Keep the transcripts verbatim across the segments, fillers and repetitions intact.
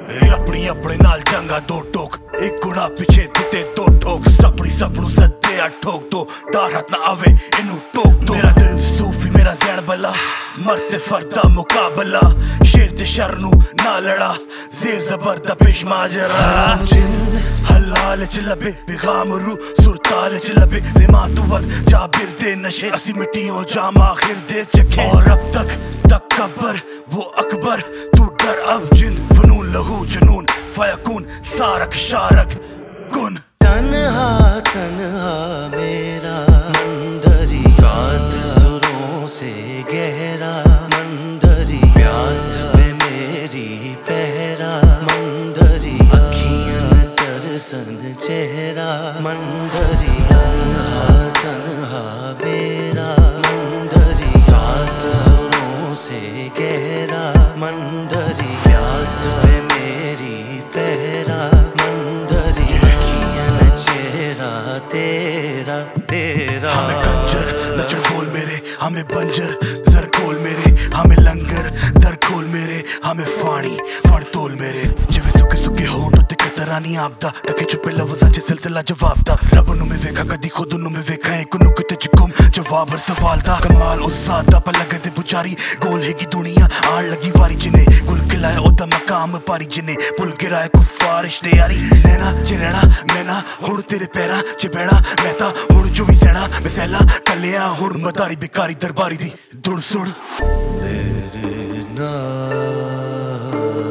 अपनी अपने नाल चंगा दो टोक एक गुणा पिछे दिते दो ठोक सपनी सपनू सदे आ ठोक दो डार हाथ ना आवे इनू टोक दो मेरा दिल सूफी मेरा ज़हन बला मरते फरदा मुकाबला शेर ते शर नू ना लड़ा ज़ेर ज़बर दा पेश माजरा जिंद हलाल च लबे बेगाम रू सुरताल च लबे रिमा तू वद जाबिर दे नशे असी मिट्टियों जाम आखिर दे चखे और अब तक तकबर वो अकबर तू डर अब जिंद फनून लहू जुनून फयकून सारक शारक कुन तन्हा तन्हा मेरा मंदरी सात सुरों से गहरा मंदरी प्यास पे मेरी पहरा मंदरी अखियां तरसन चेहरा मंदरी तन्हा तन्हा मेरा मंदरी सात सुरों से गहरा मंदरी प्यास पे मेरी पहरा मंदरी अखियां चेहरा तेरा तेरा हमें कंजर नचड़ बोल मेरे हमें बंजर जर कोल मेरे हमें लंगर दर खोल मेरे हमें फानी फड़ तोल मेरे जिवे सुखे सुखे होंठ उत्ते कतरानी आपदा टके छुपे लफ्ज़ां च सिलसिला जवाब दा रब नू मैं वेखा कदी खुद नू मैं वेखा एक नू किते च गुम जवाब हर सवाल दा कमाल उस ज़ात दा पर लगदे पुजारी गोल हैगी दुनिया आन लगी वारी जिने गुल खिलाया ओदा मकाम पारी जिने पुल गिराए कुफार रिश्ते यारी नैना च रहना मैं ना हुण तेरे पैरां च बहना मैं तां हुण जो भी सहना मैं सहला कलिया हुण मदारी बेकारी दरबारी दी दुड़ सुड़ तेरे नाल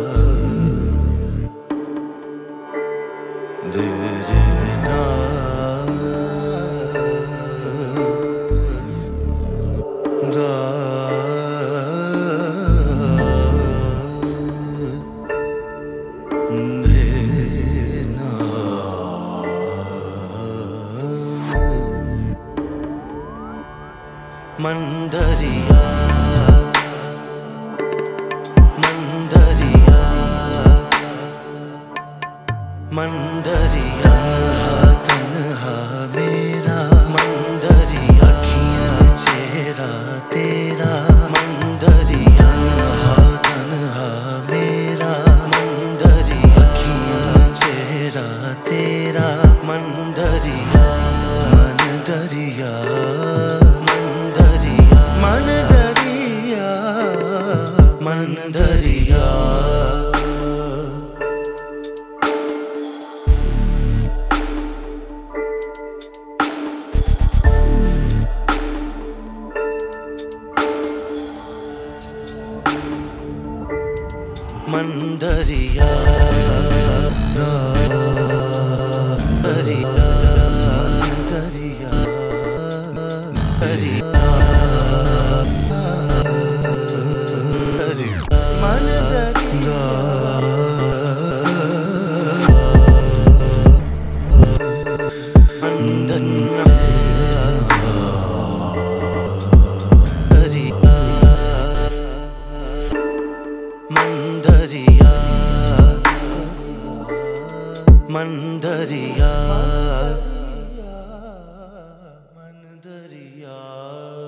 तेरे नाल दा मंदरिया मंदरिया मंदरिया तन्हा मेरा मंदरी अखियां चेहरा तेरा मंदरी तन्हा तन्हा मेरा मंदरी अखियां चेहरा तेरा मंदरिया मंदरिया मन दरिया मन दरिया मंदरिया दरिया दरिया दरिया मन दरिया मंदना दरिया मंदरिया मंदरिया मंदरिया